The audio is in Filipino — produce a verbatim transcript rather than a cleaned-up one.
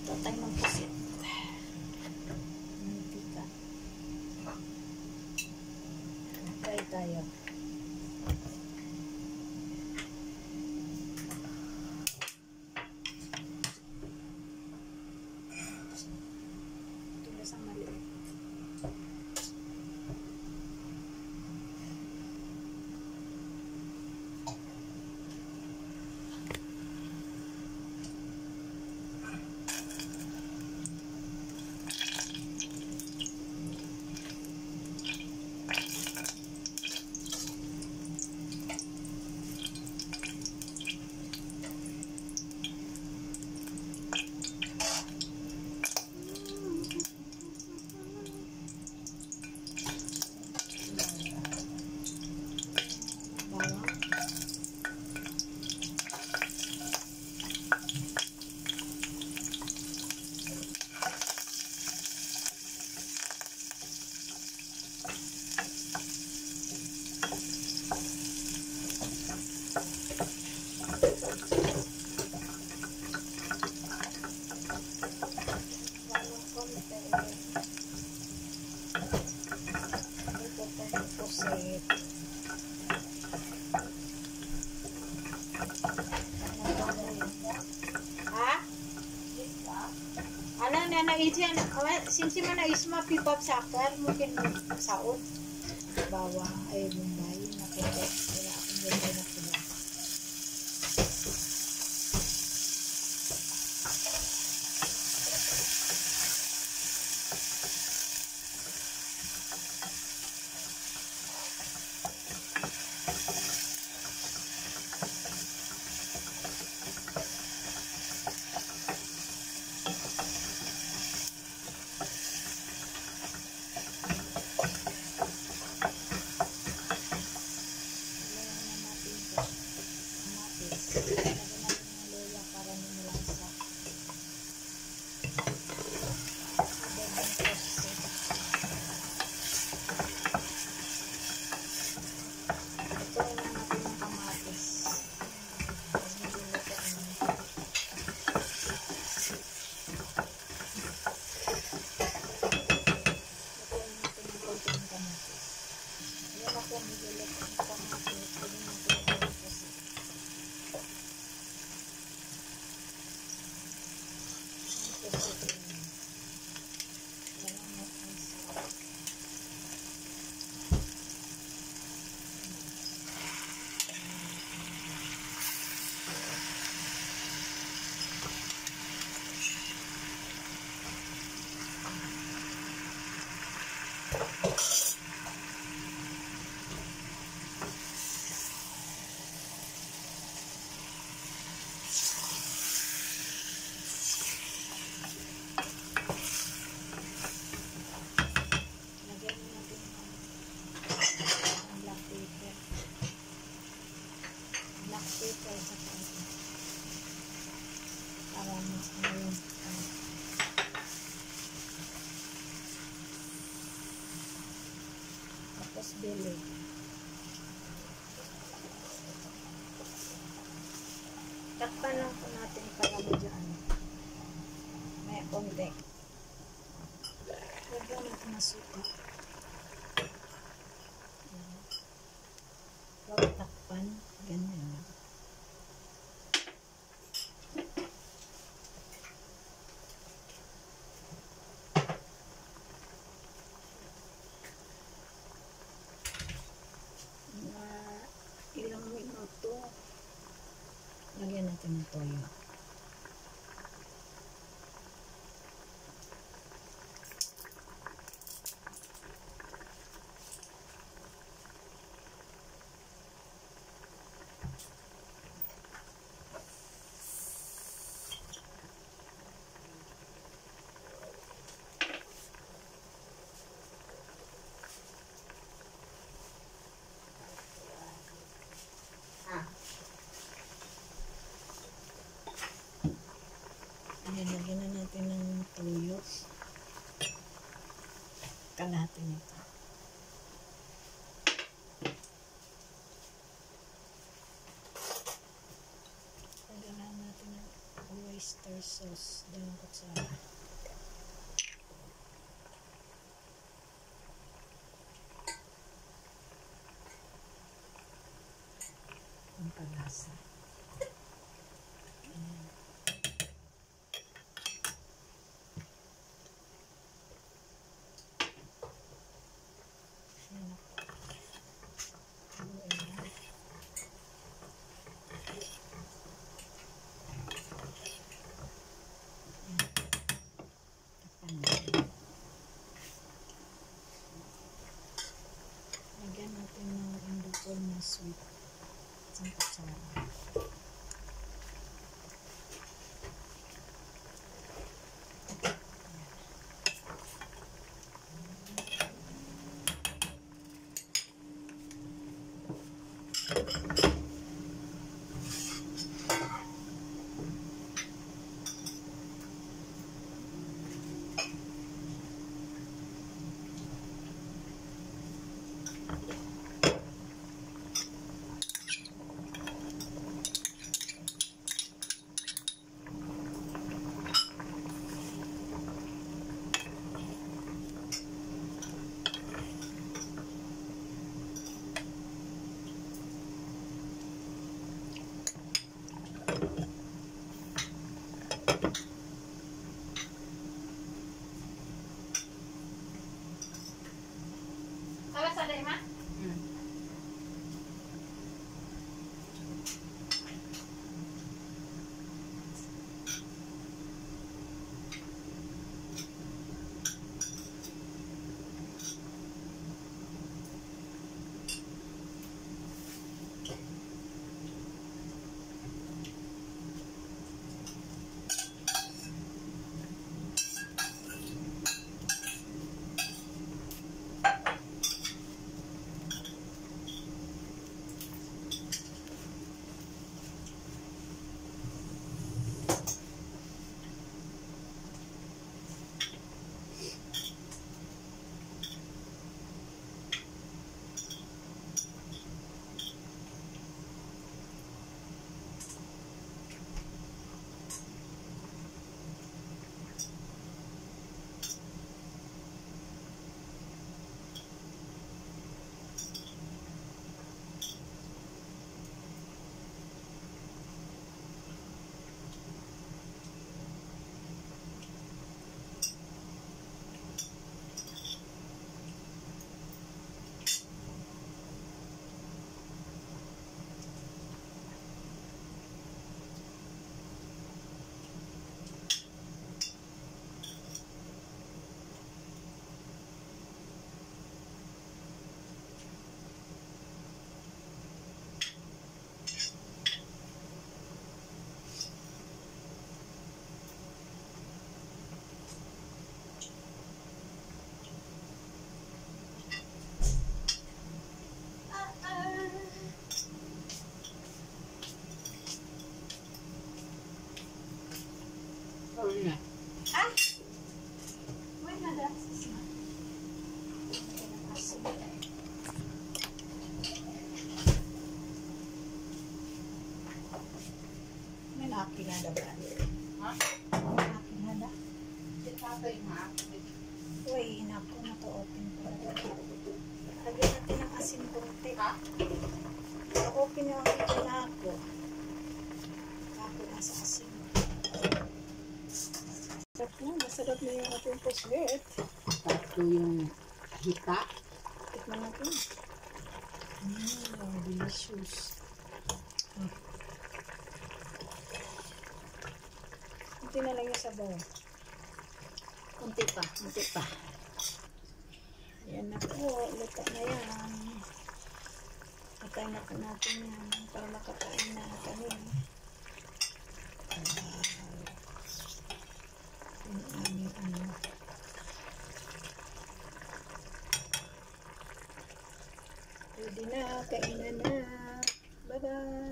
Tatay ng pusit. Mantika. Try tayo. Tulas ang maliit. Na iyan since man na isma pipap sakar mungkin saud bawa ay Mumbai na kaya wala akong ganda na sila. Tapos bili. Takpan lang po natin para medyo ano. May konti. Huwag lang natin masuka. Huwag takpan. Ganyan. Ilang minuto lagyan natin ng toyo. Ayan, lagyan na natin ng toyo. Kalahati nito. Lagyan na natin ng oyster sauce. Tapos, dalawang kutsara. Ang palasa. Ayan. Ayan ako. Haluin na. Lagyan natin ng indukol na sweet. Isang kutsara. Alas ada ma? Hmm. Oh, yeah. Ah! May nada. May nakakinada ba? Ha? May nakakinada? Si tatay ma. Uy, inako na to open ko. Lagyan natin ng asin konti. Ha? Na-open yung ito na ako. Ako nasa asin. Sarap na, masarap na yung ating puslet. Tatlo yung hita. Tikman natin. Mmm, delicious. Hmm. Kunti na lang yung sabaw. Kunti pa, kunti pa. Ayan na po, luto na yan. Patay na po natin yan para makakain na kami. Wow. Yung aming ano. Pwede na, kainan na. Bye-bye.